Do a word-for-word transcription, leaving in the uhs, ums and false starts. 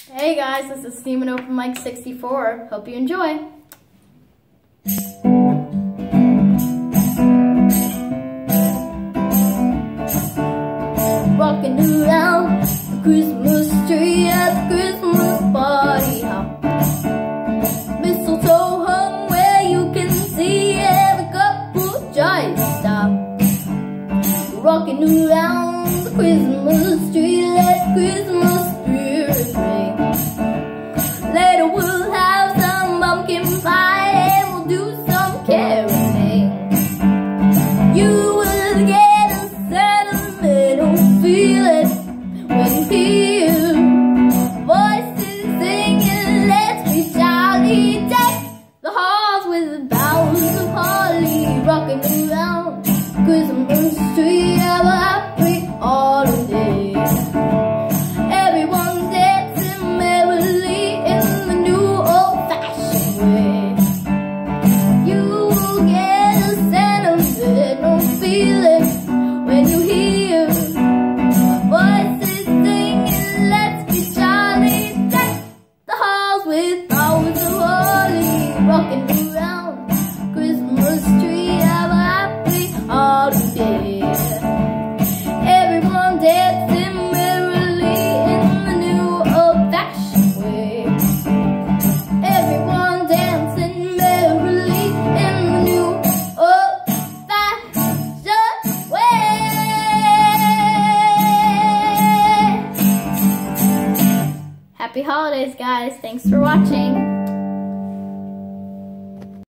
Hey guys, this is Steemit Open Mic sixty-four. Hope you enjoy. Rockin' around the Christmas tree at the Christmas party hop. Mistletoe hung where you can see every couple tries to stop. Rockin' around the Christmas tree, let Christmas spirit ring. Later we'll have some pumpkin pie and we'll do some caroling. You will get a sentimental feeling when you hear voices singing, let's be jolly. Deck the halls with boughs of holly. Rocking around the Christmas tree, have a happy holiday. Everyone dancing merrily in the new old-fashioned way. You will get a sentimental feeling when you hear voices singing, let's be jolly. Deck the halls with boughs of holly. Rocking around Christmas tree, have a happy holiday. Everyone dancing merrily in the new old-fashioned way. Everyone dancing merrily in the new old-fashioned way. Happy holidays, guys. Thanks for watching.